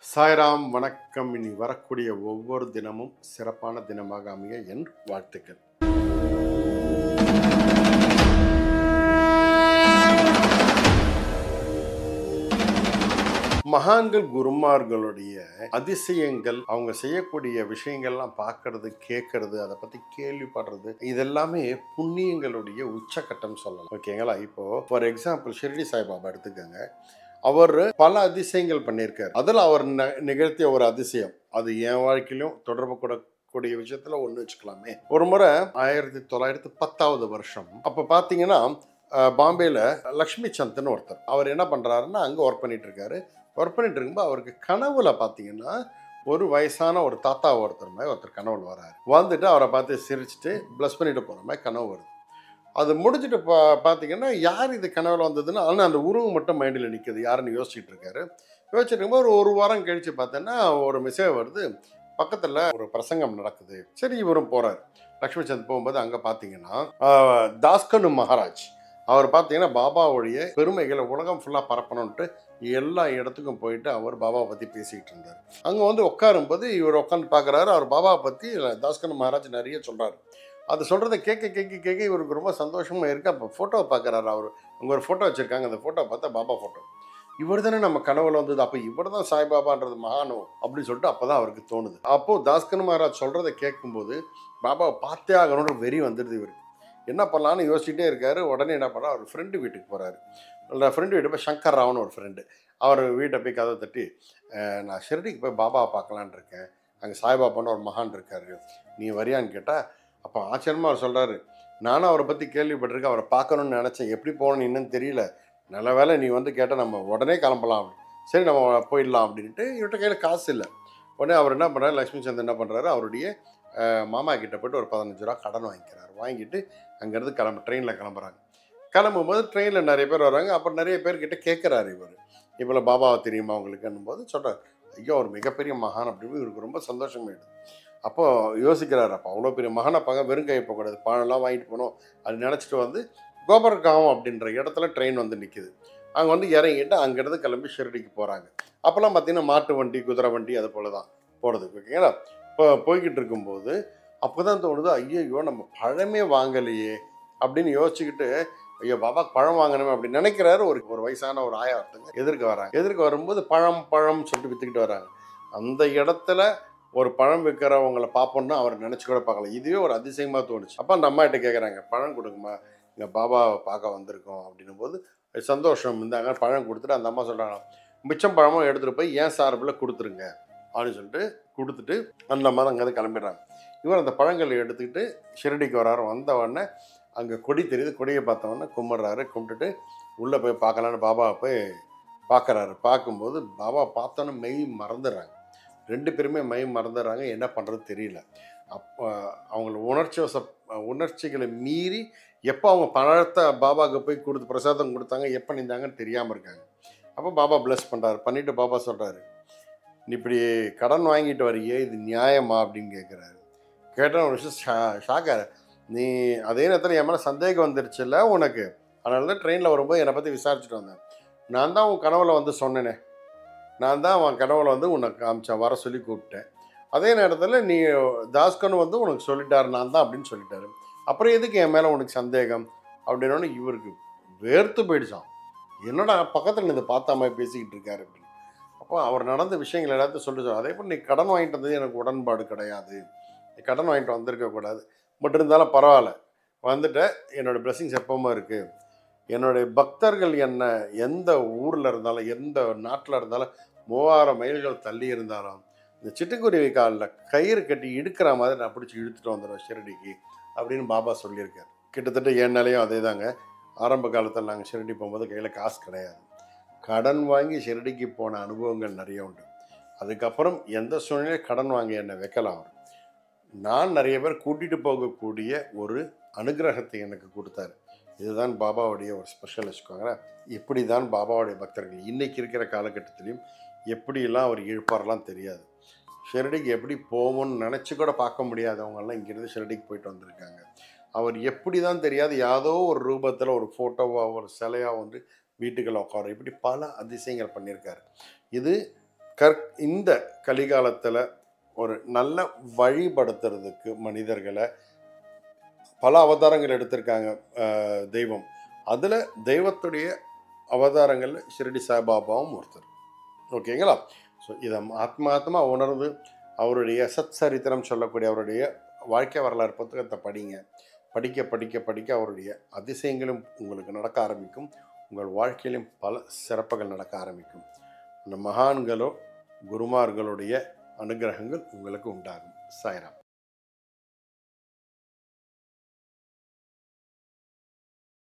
சாய்ராம் வணக்கம். இனி வரக்கூடிய ஒவ்வொரு தினமும் சிறப்பான தினமாக அமைய என் வாழ்த்துக்கள். மகான்கள் குருமார்களுடைய அதிசயங்கள், அவங்க செய்யக்கூடிய விஷயங்கள்லாம் பார்க்கறது, கேட்கறது, அதை பத்தி கேள்விப்படுறது, இதெல்லாமே புண்ணியங்களுடைய உச்சக்கட்டம் சொல்லலாம். ஓகேங்களா? இப்போ ஃபார் எக்ஸாம்பிள் ஷிரடி சாய்பாபா எடுத்துக்கோங்க. அவர் பல அதிசயங்கள் பண்ணியிருக்காரு. அதில் அவர் நிகழ்த்திய ஒரு அதிசயம், அது என் வாழ்க்கையிலும் தொடர்பு கூடிய விஷயத்துல ஒன்று வச்சுக்கலாமே. ஒரு முறை 1910 வருஷம் அப்போ பார்த்தீங்கன்னா பாம்பேல லக்ஷ்மி சந்த்னு ஒருத்தர், அவர் என்ன பண்ணுறாருன்னா அங்கே ஒர்க் பண்ணிட்டு இருக்காரு. ஒர்க் பண்ணிட்டு இருக்கும்போது அவருக்கு கனவுல பார்த்தீங்கன்னா ஒரு வயசான ஒரு தாத்தா ஒருத்தர் கனவுல வராரு. வந்துட்டு அவரை பார்த்து சிரிச்சுட்டு ப்ளஸ் பண்ணிட்டு போகிற மாதிரி கனவு வருது. அது முடிஞ்சுட்டு பார்த்தீங்கன்னா யார் இது கனவுல வந்ததுன்னு, ஆனால் அந்த உருவம் மட்டும் மைண்டில் நிற்குது. யாருன்னு யோசிச்சுட்டு இருக்காரு. யோசிச்சுட்டு இருக்கும்போது ஒரு வாரம் கழிச்சு பார்த்தோன்னா ஒரு மெசேஜ் வருது, பக்கத்தில் ஒரு பிரசங்கம் நடக்குது. சரி, இவரும் போகிறார். லக்ஷ்மி சந்த் போகும்போது அங்கே பார்த்தீங்கன்னா தாஸ்கனு மகாராஜ், அவர் பார்த்தீங்கன்னா பாபாவுடைய பெருமைகளை உலகம் ஃபுல்லாக பரப்பணுன்ட்டு எல்லா இடத்துக்கும் போயிட்டு அவர் பாபாவை பற்றி பேசிக்கிட்டு இருந்தார். அங்கே வந்து உட்காரும்போது இவர் உட்காந்து பார்க்குறாரு. அவர் பாபாவை பற்றி தாஸ்கனு மகாராஜ் நிறைய சொல்கிறார். அது சொல்கிறத கேட்க கேட்க கேட்க இவருக்கு ரொம்ப சந்தோஷமாக இருக்குது. அப்போ ஃபோட்டோவை பார்க்குறாரு. அவர் அங்கே ஒரு ஃபோட்டோ வச்சுருக்காங்க. அந்த ஃபோட்டோ பார்த்தா பாபா ஃபோட்டோ. இவர் தானே நம்ம கனவுல வந்தது, அப்போ இவர் தான் சாய்பாபான்றது மகானோ அப்படின்னு சொல்லிட்டு அப்போ தான் அவருக்கு தோணுது. அப்போது தாஸ்கனு மகாராஜ் சொல்கிறத கேட்கும்போது பாபாவை பார்த்தே ஆகணுன்ற வெறி வந்துடுது இவருக்கு. என்ன பண்ணலான்னு யோசிச்சுட்டே இருக்காரு. உடனே என்ன பண்ணா, அவர் ஃப்ரெண்டு வீட்டுக்கு போகிறாரு. ஃப்ரெண்டு வீட்டு போய் சங்கர் ராவ்னு ஒரு ஃப்ரெண்டு, அவர் வீட்டை போய் கதவை தட்டி, நான் ஷிரடிக்கு போய் பாபாவை பார்க்கலான் இருக்கேன், அங்கே சாய்பாபான்னு ஒரு மகான் இருக்காரு, நீ வரியான்னு கேட்டால், அப்போ ஆச்சரியமாக அவர் சொல்கிறாரு, நானும் அவரை பற்றி கேள்விப்பட்டிருக்கேன், அவரை பார்க்கணுன்னு நினச்சேன், எப்படி போகணுன்னு இன்னும் தெரியல, நல்ல வேலை நீ வந்து கேட்டால் நம்ம உடனே கிளம்பலாம், சரி நம்ம போயிடலாம் அப்படின்ட்டு. இவர்கிட்ட கையில் காசு இல்லை. உடனே அவர் என்ன பண்ணுறாரு, லக்ஷ்மி சந்த் என்ன பண்ணுறாரு, அவருடைய மாமா கிட்ட போய்ட்டு ஒரு 15 ரூபா கடன் வாங்கிக்கிறார். வாங்கிட்டு அங்கேருந்து ட்ரெயினில் கிளம்புறாங்க. கிளம்பும்போது ட்ரெயினில் நிறைய பேர் வராங்க. அப்புறம் நிறைய பேர்கிட்ட கேட்குறாரு இவர், இவ்வளோ பாபாவை தெரியுமா உங்களுக்குன்னும் போது சொல்கிறார், ஐயோ அவர் மிகப்பெரிய மகான் அப்படின்னு. இவருக்கு ரொம்ப சந்தோஷமாயிடுது. அப்போது யோசிக்கிறார், அப்போ அவ்வளோ பெரிய மகானை பார்க்க வெறும் கை போகக்கூடாது, பழம்லாம் வாங்கிட்டு போகணும். அது நினச்சிட்டு வந்து கோபர்காவம் அப்படின்ற இடத்துல ட்ரெயின் வந்து நிற்கிது. அங்கே வந்து இறங்கிட்டு அங்கேருந்து கிளம்பி ஷிரடிக்கு போகிறாங்க. அப்போல்லாம் பார்த்தீங்கன்னா மாட்டு வண்டி, குதிரை வண்டி, அது போல தான் போகிறது. ஓகேங்களா? இப்போ போய்கிட்டு இருக்கும்போது அப்போ தான் தோணுது, ஐயோ நம்ம பழமே வாங்கலையே அப்படின்னு யோசிச்சுக்கிட்டு, ஐயோ பாபா பழம் வாங்கணுமே அப்படின்னு நினைக்கிறாரு. ஒரு வயசான ஒரு ஆயா ஒருத்தங்க எதிர்க்க வரும்போது பழம் சொல்லிட்டு விற்றுக்கிட்டு வராங்க. அந்த இடத்துல ஒரு பழம் விற்கிறவங்களை பார்ப்போம்னா அவர் நினச்சி கூட பார்க்கல. இதுவே ஒரு அதிசயமாக தோணுச்சு. அப்போ அந்த அம்மா கிட்ட கேட்குறாங்க, பழம் கொடுங்கம்மா, இங்கே பாபாவை பார்க்க வந்திருக்கோம் அப்படின்னும் போது சந்தோஷம் இருந்தாங்க. பழம் கொடுத்துட்டு அந்த அம்மா சொல்கிறாங்க, மிச்சம் பழமும் எடுத்துகிட்டு போய் ஏன் சார்பில் கொடுத்துருங்க அப்படின்னு சொல்லிட்டு கொடுத்துட்டு அந்த அம்மா தான் அங்கேருந்து கிளம்பிடுறாங்க. இவர் அந்த பழங்களை எடுத்துக்கிட்டு ஷிரடிக்கு வராரு. வந்த உடனே அங்கே கொடி தெரியுது. கொடியை பார்த்தவொடனே கும்பிட்றாரு. கும்பிட்டுட்டு உள்ளே போய் பார்க்கலான்னு பாபாவை போய் பார்க்குறாரு. பார்க்கும்போது பாபா பார்த்தோன்னே மெய் மறந்துடுறாங்க. 2 பேருமே மெய் மறந்துடுறாங்க. என்ன பண்ணுறது தெரியல. அப்போ அவங்கள உணர்ச்சிகளை மீறி எப்போ அவங்க பழத்தை பாபாவுக்கு போய் கொடுத்து பிரசாதம் கொடுத்தாங்க, எப்போ நின்றாங்கன்னு தெரியாமல் இருக்காங்க. அப்போ பாபா ப்ளஸ் பண்ணுறாரு. பண்ணிவிட்டு பாபா சொல்கிறாரு, நீ இப்படி கடன் வாங்கிட்டு வரையே, இது நியாயமா அப்படின்னு கேட்குறாரு. கேட்டால் ஒரு விஷயம் ஷாக்காரு. நீ அதே நேரத்தில் என் மேலே சந்தேகம் வந்துருச்சுல்ல உனக்கு, அதனால தான் ட்ரெயினில் வரும்போது என்னை பற்றி விசாரிச்சுட்டு வந்தேன். நான் தான் உன் கனவுல வந்து சொன்னேனே, நான் தான் அவன் கனவுல வந்து உன்னை காமிச்சேன், வர சொல்லி கூப்பிட்டேன். அதே நேரத்தில் நீ தாஸ்கனு வந்து உனக்கு சொல்லிட்டாரு, நான் தான் அப்படின்னு சொல்லிட்டாரு. அப்புறம் எதுக்கு என் மேலே உனக்கு சந்தேகம் அப்படின்னோடனே இவருக்கு வேர்த்து போயிடுச்சான். என்னடா பக்கத்தில் இருந்து பார்த்த மாதிரி பேசிக்கிட்டு இருக்காரு அப்படின்னு. அப்போ அவர் நடந்த விஷயங்கள் எல்லாத்தையும் சொல்லிச்சோம். அதே போல் நீ கடன் வாங்கிட்டு வந்தது எனக்கு உடன்பாடு கிடையாது, நீ கடன் வாங்கிட்டு வந்திருக்கக்கூடாது, பட் இருந்தாலும் பரவாயில்ல, வந்துட்டேன், என்னோடய பிளெஸிங்ஸ் எப்பவுமே இருக்குது. என்னுடைய பக்தர்கள் என்னை எந்த ஊரில் இருந்தாலும், எந்த நாட்டில் இருந்தாலும், 3000 மைல்கள் தள்ளி இருந்தாலும், இந்த சிட்டுக்குருவி காலில் கயிறு கட்டி இழுக்கிற மாதிரி நான் பிடிச்சி இழுத்துட்டு வந்துடுவேன் ஷிரடிக்கு அப்படின்னு பாபா சொல்லியிருக்கார். கிட்டத்தட்ட என் நிலையும் அதே தாங்க. ஆரம்ப காலத்தில் நாங்கள் ஷிரடி போகும்போது கையில் காசு கிடையாது. கடன் வாங்கி ஷிரடிக்கு போன அனுபவங்கள் நிறைய உண்டு. அதுக்கப்புறம் எந்த சூழ்நிலையும் கடன் வாங்கி என்னை வைக்கலாம். நான் நிறைய பேர் கூட்டிகிட்டு போகக்கூடிய ஒரு அனுகிரகத்தை எனக்கு கொடுத்தாரு. இதுதான் பாபாவுடைய ஒரு ஸ்பெஷல் வச்சுக்கோங்களேன். இப்படி தான் பாபாவுடைய பக்தர்கள் இன்றைக்கி இருக்கிற காலகட்டத்திலையும் எப்படியெல்லாம் அவர் இழுப்பாரெலாம் தெரியாது. ஷிரடிக்கு எப்படி போவோம்னு நினச்சி கூட பார்க்க முடியாதவங்கெல்லாம் இங்கேருந்து ஷிரடிக்கு போயிட்டு வந்திருக்காங்க. அவர் எப்படி தான் தெரியாது, யாதோ ஒரு ரூபத்தில் ஒரு ஃபோட்டோவாக ஒரு சிலையாக வந்து வீட்டுக்குள்ள உட்கார, இப்படி பல அதிசயங்கள் பண்ணியிருக்காரு. இது இந்த கலிகாலத்தில் ஒரு நல்ல வழிபடுத்துறதுக்கு மனிதர்களை பல அவதாரங்கள் எடுத்திருக்காங்க தெய்வம். அதில் தெய்வத்துடைய அவதாரங்கள் ஷிரடி சாய்பாபாவும் ஒருத்தர். ஓகேங்களா? ஸோ இதை ஆத்மாத்மா உணர்ந்து அவருடைய சத் சரித்திரம் சொல்லக்கூடிய அவருடைய வாழ்க்கை வரலாறு புத்தகத்தை படிங்க. படிக்க படிக்க படிக்க அவருடைய அதிசயங்களும் உங்களுக்கு நடக்க ஆரம்பிக்கும். உங்கள் வாழ்க்கையிலும் பல சிறப்புகள் நடக்க ஆரம்பிக்கும். இந்த மகான்களோ குருமார்களுடைய அனுகிரகங்கள் உங்களுக்கு உண்டாகும். சாய்ராம்.